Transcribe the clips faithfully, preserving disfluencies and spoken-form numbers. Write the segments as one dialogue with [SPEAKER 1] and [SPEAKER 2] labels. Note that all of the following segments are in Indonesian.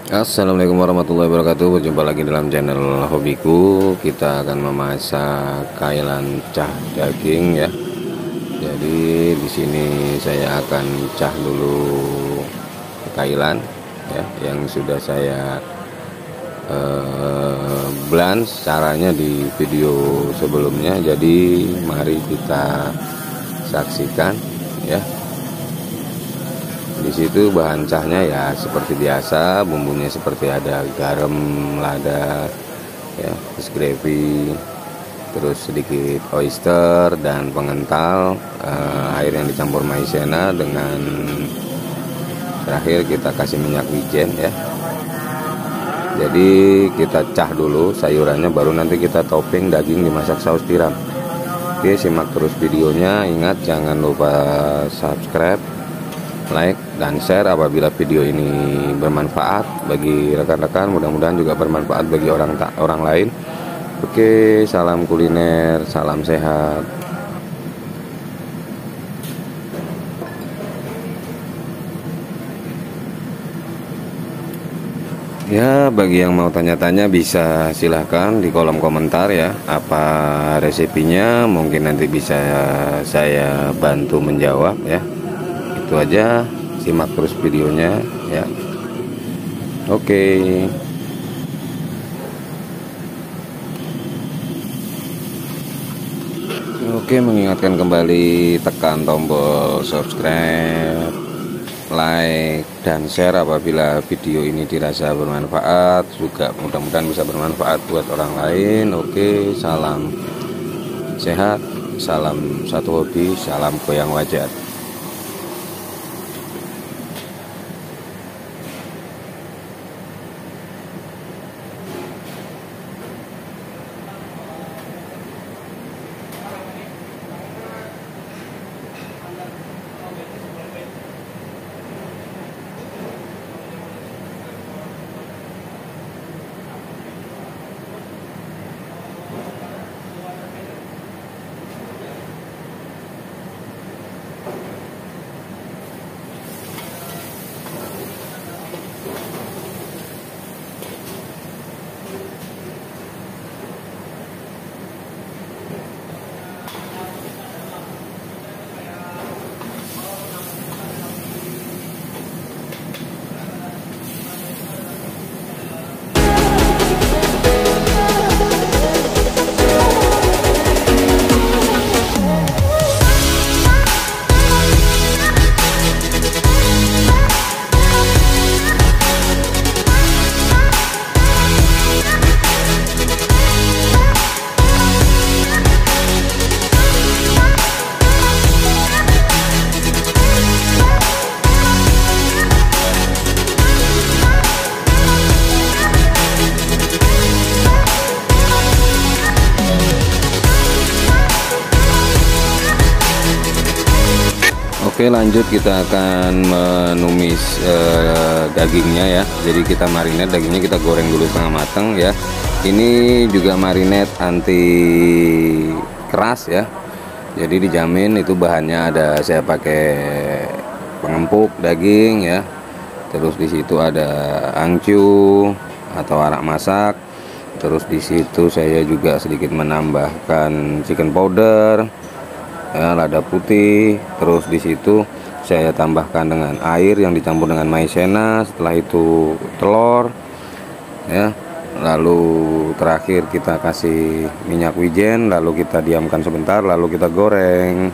[SPEAKER 1] Assalamualaikum warahmatullahi wabarakatuh. Berjumpa lagi dalam channel hobiku. Kita akan memasak kailan cah daging ya. Jadi di sini saya akan cah dulu kailan ya, yang sudah saya eh, blans caranya di video sebelumnya. Jadi mari kita saksikan ya. Di situ bahan cahnya ya seperti biasa, bumbunya seperti ada garam, lada, ya, terus gravy, terus sedikit oyster dan pengental, eh, air yang dicampur maizena dengan terakhir kita kasih minyak wijen ya. Jadi kita cah dulu sayurannya, baru nanti kita topping daging dimasak saus tiram. Oke, simak terus videonya. Ingat jangan lupa subscribe, like dan share apabila video ini bermanfaat bagi rekan-rekan, mudah-mudahan juga bermanfaat bagi orang tak orang lain. Oke, salam kuliner, salam sehat. Ya, bagi yang mau tanya-tanya bisa silahkan di kolom komentar ya, apa resepinya, mungkin nanti bisa saya bantu menjawab ya. Itu aja, simak terus videonya ya. Oke. Oke, mengingatkan kembali tekan tombol subscribe, like dan share apabila video ini dirasa bermanfaat, juga mudah-mudahan bisa bermanfaat buat orang lain. Oke, salam sehat, salam satu hobi, salam goyang wajar. Oke, lanjut kita akan menumis eh, dagingnya ya. Jadi kita marinate dagingnya, kita goreng dulu setengah matang ya. Ini juga marinate anti keras ya. Jadi dijamin itu bahannya ada, saya pakai pengempuk daging ya. Terus di situ ada angcu atau arak masak. Terus di situ saya juga sedikit menambahkan chicken powder, ya, lada putih. Terus di situ saya tambahkan dengan air yang dicampur dengan maizena, setelah itu telur ya, lalu terakhir kita kasih minyak wijen, lalu kita diamkan sebentar, lalu kita goreng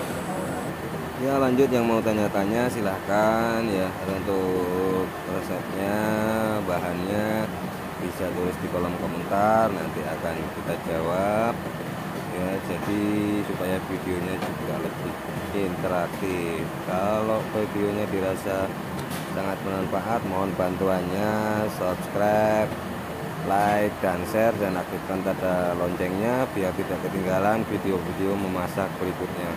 [SPEAKER 1] ya. Lanjut, yang mau tanya-tanya silahkan ya, untuk resepnya, bahannya bisa tulis di kolom komentar, nanti akan kita jawab ya. Jadi supaya videonya juga lebih interaktif. Kalau videonya dirasa sangat bermanfaat, mohon bantuannya subscribe, like dan share, dan aktifkan tanda loncengnya biar tidak ketinggalan video-video memasak berikutnya.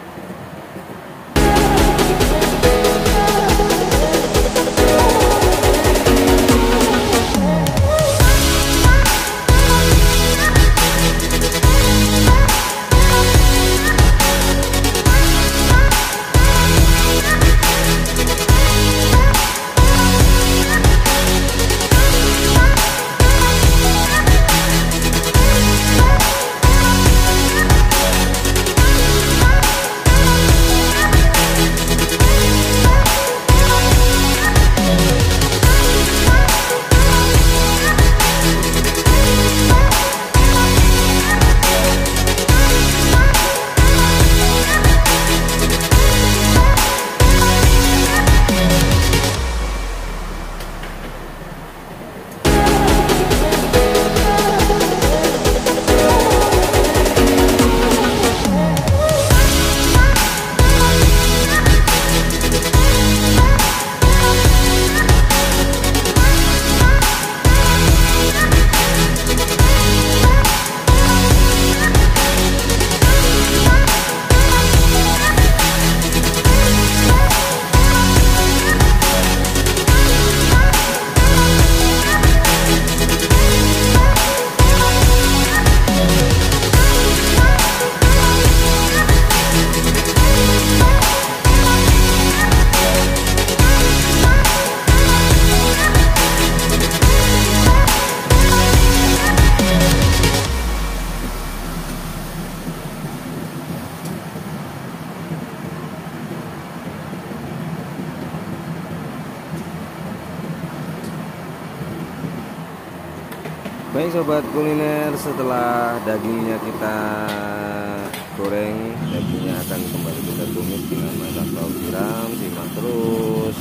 [SPEAKER 1] Baik sobat kuliner, setelah dagingnya kita goreng, dagingnya akan kembali kita tumis dengan menggunakan saus tiram. Simak terus.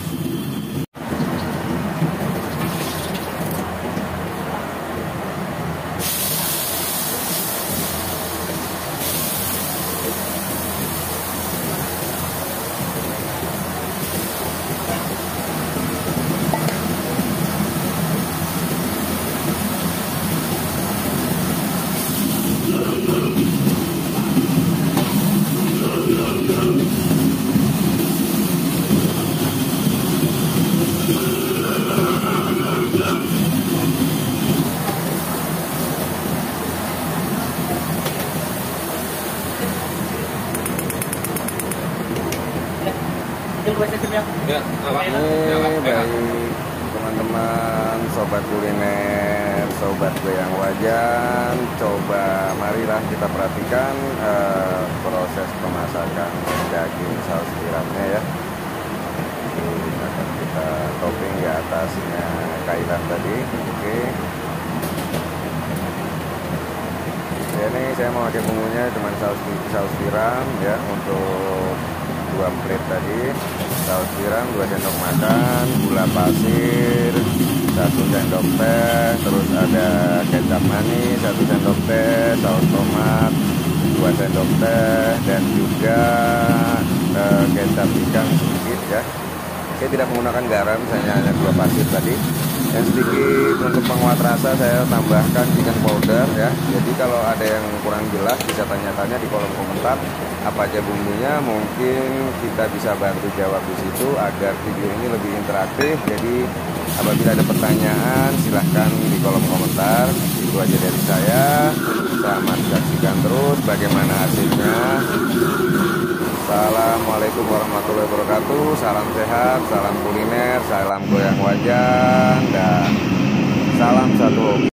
[SPEAKER 2] Ya,
[SPEAKER 1] Ini baik teman-teman sobat kuliner, sobat goyang wajan, coba marilah kita perhatikan uh, proses pemasakan daging saus tiramnya ya. Ini akan kita topping di atasnya kailan tadi. Oke. Ya, ini saya mau pakai bumbunya cuma saus saus tiram ya, untuk dua plate tadi, saus tiram dua sendok makan, gula pasir satu sendok teh, terus ada kecap manis satu sendok teh, saus tomat dua sendok teh, dan juga eh, kecap ikan sedikit ya. Saya tidak menggunakan garam, saya hanya gula pasir tadi. Dan sedikit untuk penguat rasa saya tambahkan chicken powder ya. Jadi kalau ada yang kurang jelas bisa tanya-tanya di kolom komentar apa aja bumbunya, mungkin kita bisa bantu jawab di situ agar video ini lebih interaktif. Jadi apabila ada pertanyaan silahkan di kolom komentar. Itu aja dari saya. Selamat saksikan terus bagaimana hasilnya. Assalamualaikum warahmatullahi wabarakatuh. Salam sehat, salam kuliner, salam goyang wajan, dan salam satu hobi.